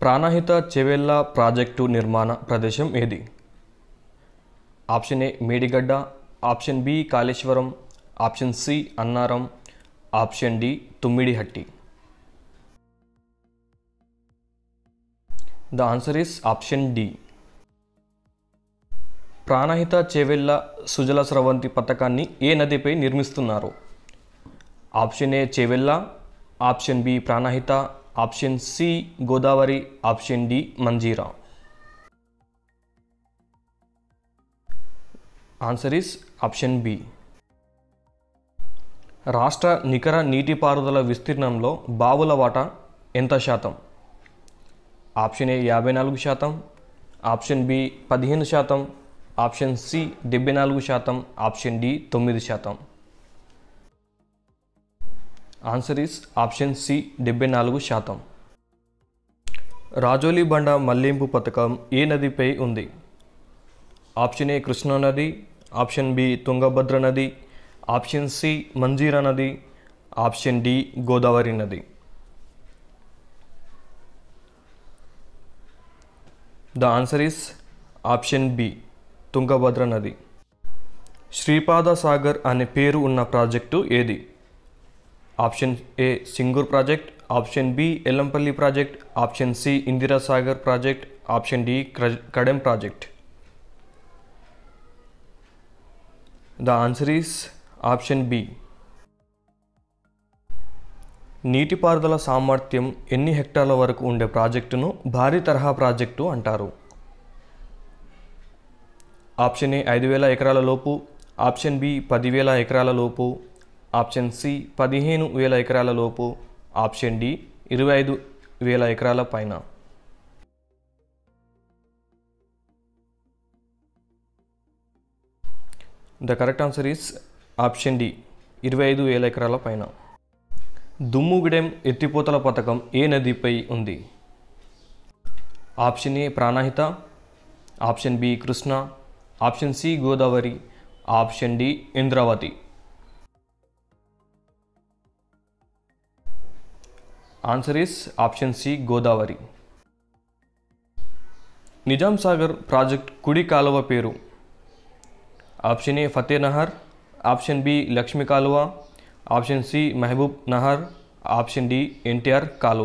Pranahita Chevella project నిర్మాణ ప్రదేశం ఏది? Option A Medigadda, option B Kaleshwaram, option C Annaram, option D Tummidihatti. The answer is option D. Pranahita Chevella Sujala Sravanthi పథకాన్ని ఏ నదిపై నిర్మిస్తున్నారు? Option A Chevella, option B Pranahita, option C Godavari, option D Manjira. Answer is option B. రాష్ట్ర నికర నీటిపారుదల విస్తీర్ణంలో బావుల వాటా ఎంత శాతం? Option A 54%, option B 15%, option C 74%, option D 9%. Answer is option C 74%. Rajoli Banda మళ్లింపు పథకం ఏ నదిపై ఉంది? ఆప్షన్ ఏ కృష్ణా నది, ఆప్షన్ బి తుంగభద్ర నది, ఆప్షన్ సి మంజీరా నది, ఆప్షన్ డి గోదావరి నది. The answer is option B Tungabhadra నది. శ్రీపాద సాగర్ అనే పేరు ఉన్న ప్రాజెక్టు ఏది? Option A Singur project, option B Yellampalli project, option C Indira Sagar project, option D Kadem project. The answer is option B. నీటిపారుదల సామర్థ్యం ఎన్ని హెక్టార్ల వరకు ఉండే ప్రాజెక్టును భారీ తరహా ప్రాజెక్టు అంటారు? ఆప్షన్ ఏ 5,000 ఎకరాల లోపు, ఆప్షన్ బి 10,000 ఎకరాల లోపు, ఆప్షన్ సి 15,000 ఎకరాల లోపు, ఆప్షన్ డి 25,000 ఎకరాల పైన. The correct answer is option D 25,000 ఎకరాల పైన. దుమ్ముగూడెం ఎత్తిపోతల పథకం ఏ నదిపై ఉంది? Option A Pranahita, option B Krishna, option C Godavari, option D Indravati. Answer is option C Godavari. Nizam Sagar project కుడి కాలువ పేరు? Option A Fateh Nahar, option B Lakshmi కాలువ, option C Mahabub Nahar, option D NTR కాలువ.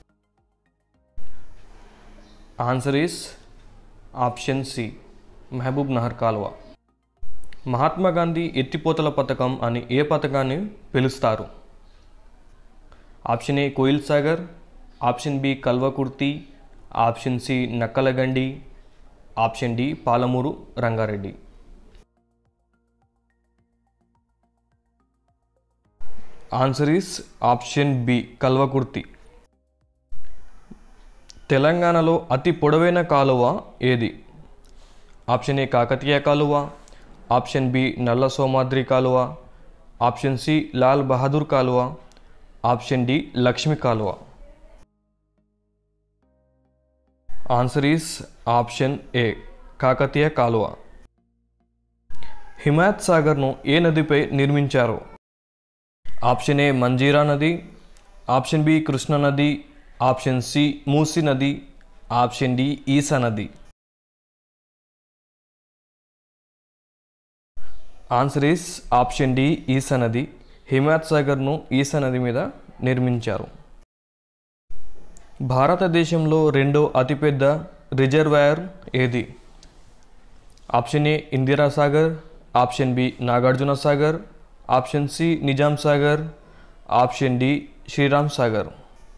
Answer is option C Mahabub Nahar కాలువ. మహాత్మా గాంధీ ఎత్తిపోతల పథకం అని ఏ పథకాన్ని పిలుస్తారు? Option A Koil Sagar, option B Kalwakurthy, option C Nakkalagandi, option D Palamuru Rangareddy. Answer is option B Kalwakurthy. తెలంగాణలో అతి పొడవైన కాలువ ఏది? ఆప్షన్ ఏ కాకతీయ కాలువ, ఆప్షన్ బి నల్ల సోమాద్రి కాలువ, ఆప్షన్ సి లాల్ బహదూర్ కాలువ, ఆప్షన్ డి లక్ష్మీ కాలువ. Answer is option A Kakatiya కాలువ. హిమాయత్ సాగర్ను ఏ నదిపై నిర్మించారు? ఆప్షన్ ఏ మంజీరా నది, ఆప్షన్ బి కృష్ణా నది, ఆప్షన్ సి మూసీ నది, ఆప్షన్ డి ఈసా నది. Answer is option D Esa నది. హిమాయత్ సాగర్ను ఈసా నది మీద నిర్మించారు. భారతదేశంలో రెండో అతిపెద్ద రిజర్వాయర్ ఏది? Option A Indira Sagar, option B Nagarjuna Sagar, option C Nizam Sagar, option D Sriram Sagar.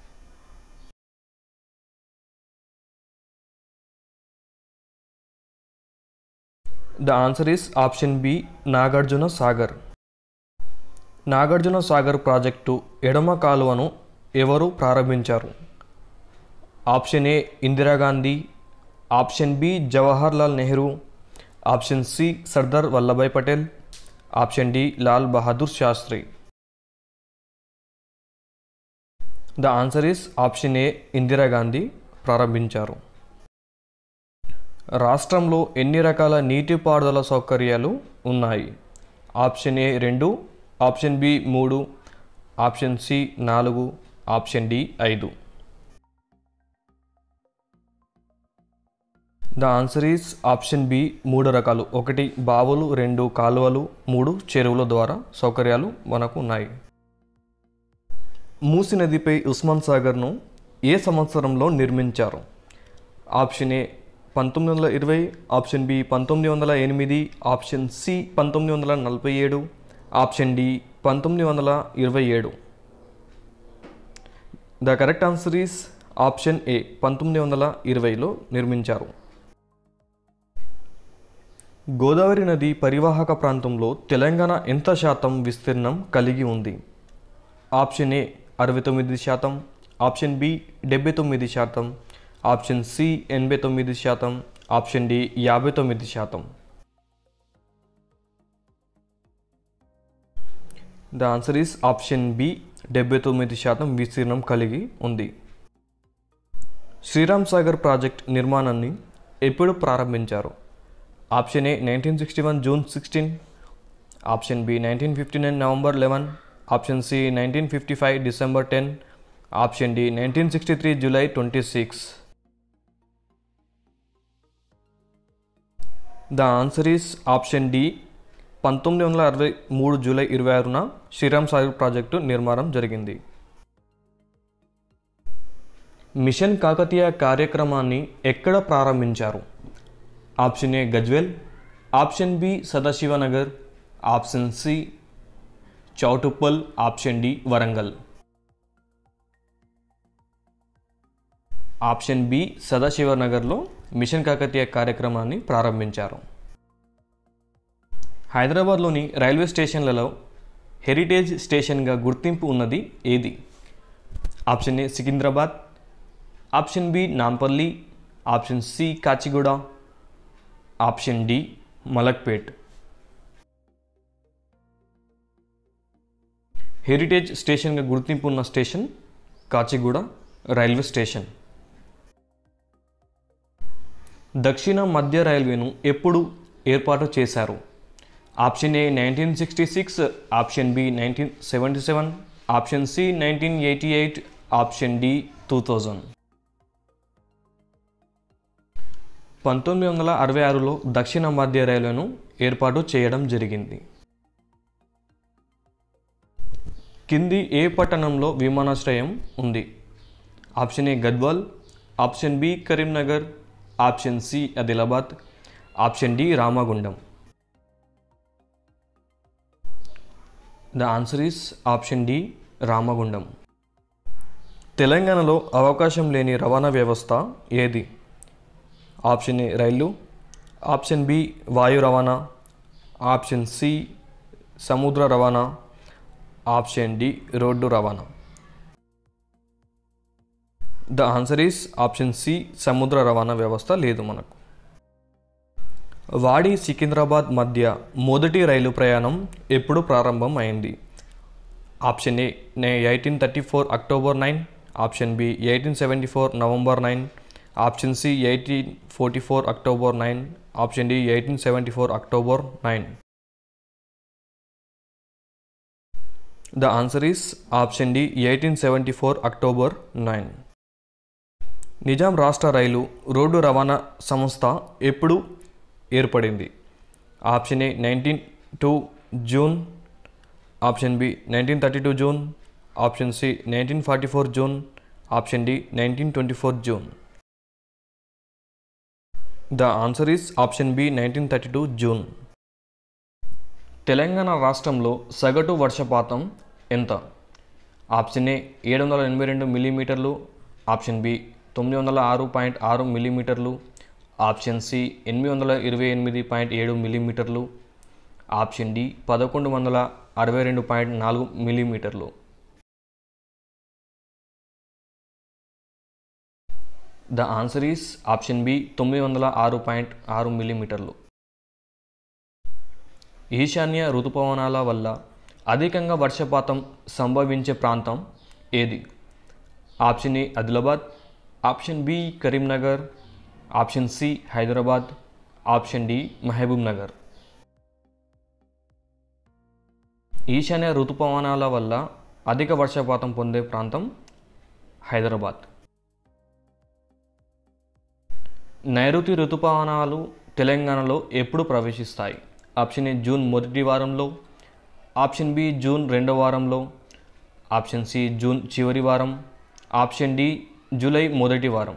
The answer is option B Nagarjuna Sagar. Nagarjuna Sagar project ఎడమ కాలువను ఎవరు ప్రారంభించారు? Option A Indira Gandhi, option B Jawaharlal Nehru, option C Sardar Vallabhbhai Patel, option D Lal Bahadur Shastri. The answer is option A Indira Gandhi ప్రారంభించారు. రాష్ట్రంలో ఎన్ని రకాల నీటిపారుదల సౌకర్యాలు ఉన్నాయి? Option A 2, option B 3, option C 4, option D 5. The answer is option B 3 రకాలు. 1 బావులు, 2 కాలువలు, 3 చెరువుల ద్వారా సౌకర్యాలు మనకు ఉన్నాయి. మూసీ నదిపై ఉస్మాన్ సాగర్ను ఏ సంవత్సరంలో నిర్మించారు? Option A 1920, option B 1908, option C 1947, option D 1927. The correct answer is option A 1920లో నిర్మించారు. గోదావరి నది పరివాహక ప్రాంతంలో తెలంగాణ ఎంత శాతం విస్తీర్ణం కలిగి ఉంది? Option A 69%, option B 79%, option C 89%, option D 59%. The answer is option B 79% విస్తీర్ణం కలిగి ఉంది. శ్రీరామ్ సాగర్ ప్రాజెక్ట్ నిర్మాణాన్ని ఎప్పుడు ప్రారంభించారు? Option A 1961 June 16, option B 1959 November 11, option C 1955 December 10, option D 1963 July 26. The answer is option D 1963 July 26న Sriram Sagar project నిర్మాణం జరిగింది. Mission Kakatiya కార్యక్రమాన్ని ఎక్కడ ప్రారంభించారు? Option A Gajwel, option B Sadashivnagar, option C Choutuppal, option D Warangal. Option B సదాశివనగర్లో మిషన్ కాకతీయ కార్యక్రమాన్ని ప్రారంభించారు. హైదరాబాద్లోని రైల్వే స్టేషన్లలో హెరిటేజ్ స్టేషన్గా గుర్తింపు ఉన్నది ఏది? Option A Secunderabad, option B Nampally, option C Kacheguda, option D Malakpet. Heritage స్టేషన్గా గుర్తింపు ఉన్న స్టేషన్ కాచిగూడ రైల్వే స్టేషన్. దక్షిణ మధ్య రైల్వేను ఎప్పుడు ఏర్పాటు చేశారు? Option A 1966, option B 1977, option C 1988, option D 2000. 1966లో దక్షిణ మధ్య రైల్వేను ఏర్పాటు చేయడం జరిగింది. కింది ఏ పట్టణంలో విమానాశ్రయం ఉంది? Option A Gadwal, option B Karimnagar, option C Adilabad, option D Ramagundam. The answer is option D Ramagundam. తెలంగాణలో అవకాశం లేని రవాణా వ్యవస్థ ఏది? Option A rail, option B వాయు రవాణా, ఆప్షన్ సి సముద్ర రవాణా, ఆప్షన్ డి రోడ్డు రవాణా. The answer is option C సముద్ర రవాణా వ్యవస్థ లేదు మనకు. వాడి సికింద్రాబాద్ మధ్య మొదటి రైలు ప్రయాణం ఎప్పుడు ప్రారంభం అయింది? Option A 1834 October 9, option B 1874 November 9, option C 1844 October 9, option D 1874 October 9. The answer is option D 1874 October 9. Nizam రాష్ట్ర రైలు రోడ్డు రవాణా సంస్థ ఎప్పుడు ఏర్పడింది? Option A 1902 June, option B 1932 June, option C 1944 June, option D 1924 June. The answer is option B 1932 June. Telangana రాష్ట్రంలో సగటు వర్షపాతం ఎంత? Option A 782 మిల్లీమీటర్లు, ఆప్షన్ బి 906.6 మిల్లీమీటర్లు, ఆప్షన్ సి 828.7 మిల్లీమీటర్లు, ఆప్షన్ డి 1162.4 మిల్లీమీటర్లు. The answer is option B 906.6 మిల్లీమీటర్లు. ఈశాన్య ఋతుపవనాల వల్ల అధికంగా వర్షపాతం సంభవించే ప్రాంతం ఏది? Option A Adilabad, option B Karimnagar, option C Hyderabad, option D Mahabubnagar. ఈశాన్య ఋతుపవనాల వల్ల అధిక వర్షపాతం పొందే ప్రాంతం హైదరాబాద్. నైరుతి ఋతుపవనాలు తెలంగాణలో ఎప్పుడు ప్రవేశిస్తాయి? ఆప్షన్ ఏ జూన్ మొదటి వారంలో, ఆప్షన్ బి జూన్ రెండవ వారంలో, ఆప్షన్ సి జూన్ చివరి వారం, ఆప్షన్ డి జూలై మొదటి వారం.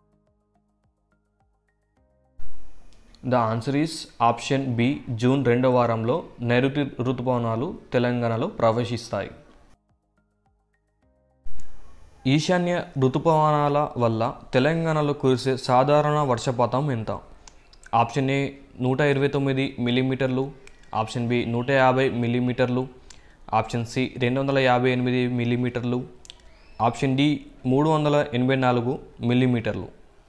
The answer is option B June రెండవ వారంలో నైరుతి ఋతుపవనాలు తెలంగాణలో ప్రవేశిస్తాయి. ఈశాన్య ఋతుపవనాల వల్ల తెలంగాణలో కురిసే సాధారణ వర్షపాతం ఎంత? ఆప్షన్ ఏ 129 మిల్లీమీటర్లు, ఆప్షన్ బి 150 మిల్లీమీటర్లు, ఆప్షన్ సి 258 మిల్లీమీటర్లు, ఆప్షన్ డి 384 మిల్లీమీటర్లు.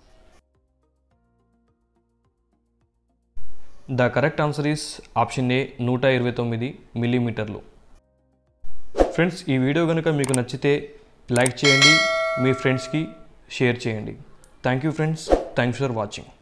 The correct answer is option A 129 మిల్లీమీటర్లు. ఫ్రెండ్స్, ఈ వీడియో కనుక మీకు నచ్చితే లైక్ చేయండి, మీ ఫ్రెండ్స్కి షేర్ చేయండి. Thank you friends, thanks for watching.